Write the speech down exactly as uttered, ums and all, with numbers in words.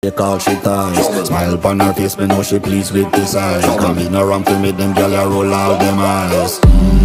Take all she ties. Smile upon her face, me know she pleased with this eyes. Come in around to meet them, girl, I roll out them eyes.